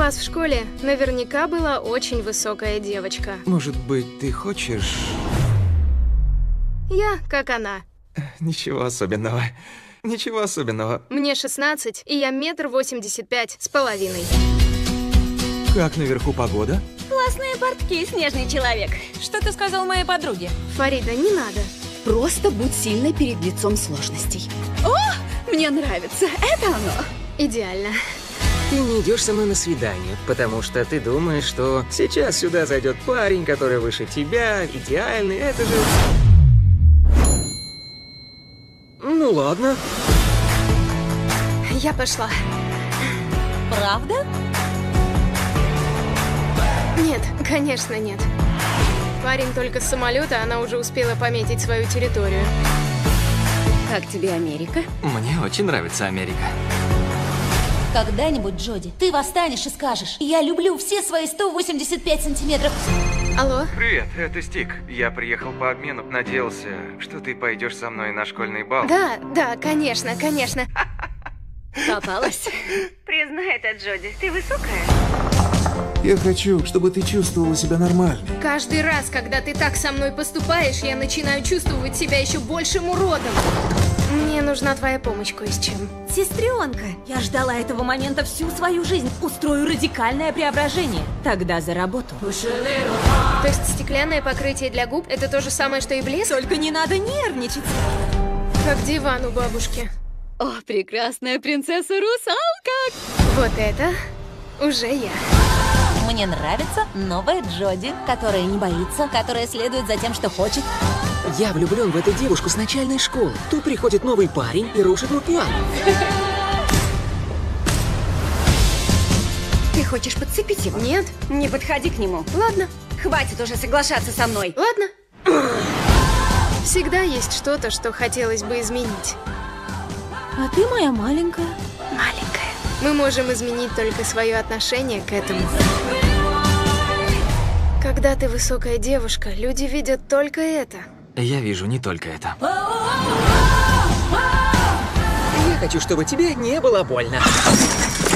вас в школе наверняка была очень высокая девочка. Может быть, ты хочешь... Я как она. Ничего особенного. Ничего особенного. Мне 16, и я 1,85 м. Как наверху погода? Классные портки, снежный человек. Что ты сказал моей подруге? Фарида, не надо. Просто будь сильной перед лицом сложностей. О, мне нравится. Это оно. Идеально. Ты не идешь со мной на свидание, потому что ты думаешь, что сейчас сюда зайдет парень, который выше тебя, идеальный, это же... Ну ладно. Я пошла. Правда? Нет, конечно, нет. Парень только с самолета, она уже успела пометить свою территорию. Как тебе Америка? Мне очень нравится Америка. Когда-нибудь, Джоди, ты восстанешь и скажешь: я люблю все свои 185 сантиметров. Алло? Привет, это Стик. Я приехал по обмену, надеялся, что ты пойдешь со мной на школьный бал. Да, конечно, конечно. Попалась. Признай это, Джоди, ты высокая? Я хочу, чтобы ты чувствовала себя нормально. Каждый раз, когда ты так со мной поступаешь, я начинаю чувствовать себя еще большим уродом. Мне нужна твоя помощь кое с чем. Сестренка, я ждала этого момента всю свою жизнь. Устрою радикальное преображение. Тогда за работу. То есть стеклянное покрытие для губ — это то же самое, что и блеск? Только не надо нервничать. Как диван у бабушки. О, прекрасная принцесса-русалка! Вот это уже я. Мне нравится новая Джоди, которая не боится, которая следует за тем, что хочет. Я влюблен в эту девушку с начальной школы. Тут приходит новый парень и рушит мой план. Ты хочешь подцепить его? Нет? Не подходи к нему. Ладно, Хватит уже соглашаться со мной. ладно. Всегда есть что-то, что хотелось бы изменить. А ты моя маленькая. Маленькая. Мы можем изменить только свое отношение к этому. Когда ты высокая девушка, люди видят только это. Я вижу не только это. Я хочу, чтобы тебе не было больно.